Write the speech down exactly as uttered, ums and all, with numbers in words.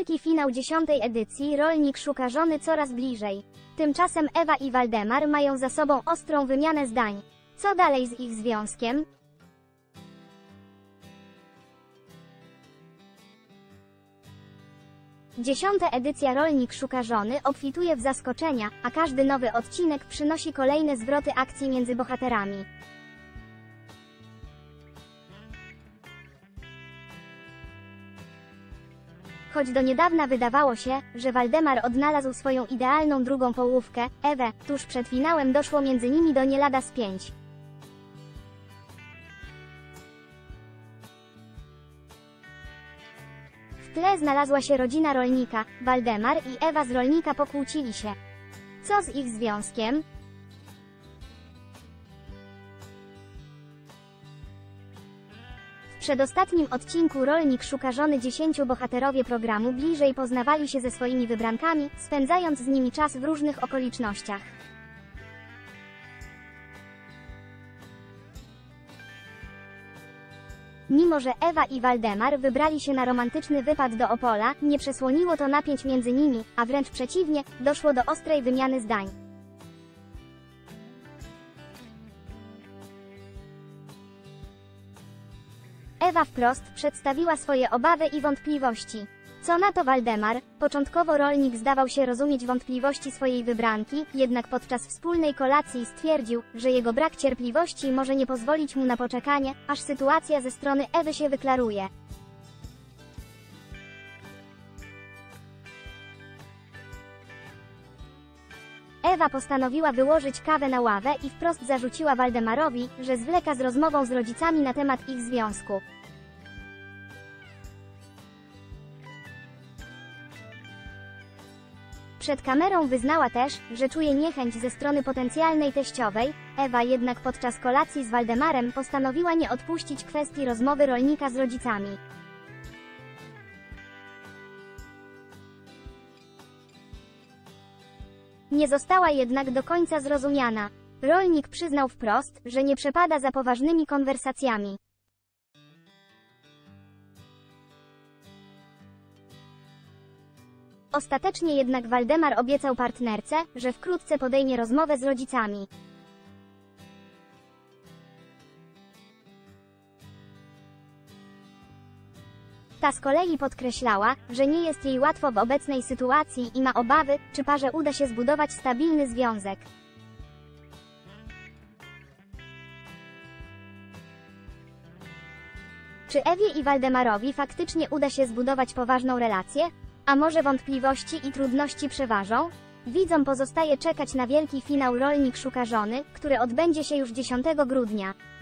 Wielki finał dziesiątej edycji Rolnik szuka żony coraz bliżej. Tymczasem Ewa i Waldemar mają za sobą ostrą wymianę zdań. Co dalej z ich związkiem? Dziesiąta edycja Rolnik szuka żony obfituje w zaskoczenia, a każdy nowy odcinek przynosi kolejne zwroty akcji między bohaterami. Choć do niedawna wydawało się, że Waldemar odnalazł swoją idealną drugą połówkę, Ewę, tuż przed finałem doszło między nimi do nie lada spięć. W tle znalazła się rodzina Rolnika. Waldemar i Ewa z Rolnika pokłócili się. Co z ich związkiem? W przedostatnim odcinku Rolnik szuka żony dziesięciu bohaterowie programu bliżej poznawali się ze swoimi wybrankami, spędzając z nimi czas w różnych okolicznościach. Mimo że Ewa i Waldemar wybrali się na romantyczny wypad do Opola, nie przesłoniło to napięć między nimi, a wręcz przeciwnie, doszło do ostrej wymiany zdań. Ewa wprost przedstawiła swoje obawy i wątpliwości. Co na to Waldemar? Początkowo Rolnik zdawał się rozumieć wątpliwości swojej wybranki, jednak podczas wspólnej kolacji stwierdził, że jego brak cierpliwości może nie pozwolić mu na poczekanie, aż sytuacja ze strony Ewy się wyklaruje. Ewa postanowiła wyłożyć kawę na ławę i wprost zarzuciła Waldemarowi, że zwleka z rozmową z rodzicami na temat ich związku. Przed kamerą wyznała też, że czuje niechęć ze strony potencjalnej teściowej. Ewa jednak podczas kolacji z Waldemarem postanowiła nie odpuścić kwestii rozmowy Rolnika z rodzicami. Nie została jednak do końca zrozumiana. Rolnik przyznał wprost, że nie przepada za poważnymi konwersacjami. Ostatecznie jednak Waldemar obiecał partnerce, że wkrótce podejmie rozmowę z rodzicami. Ta z kolei podkreślała, że nie jest jej łatwo w obecnej sytuacji i ma obawy, czy parze uda się zbudować stabilny związek. Czy Ewie i Waldemarowi faktycznie uda się zbudować poważną relację? A może wątpliwości i trudności przeważą? Widzom pozostaje czekać na wielki finał Rolnik szuka żony, który odbędzie się już dziesiątego grudnia.